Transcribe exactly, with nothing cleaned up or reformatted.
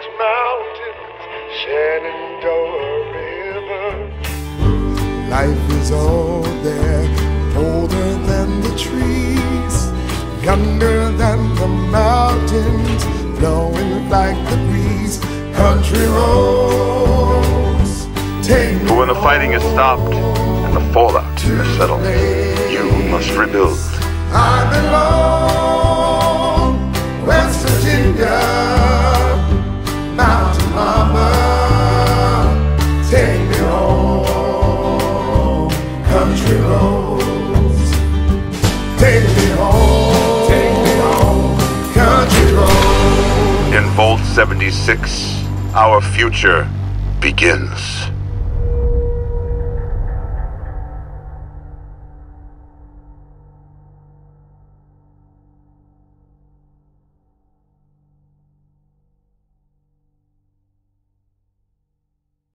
Ozarks Mountains, Shenandoah River. Life is all there, older than the trees, younger than the mountains, blowing like the breeze. Country roads, take me But when the fighting is stopped and the fallout is settled, you must rebuild. I belong, West Virginia, Mountain Mama, take me home. Country roads, take me home, take me home. Country roads. In Vault seventy-six, our future begins.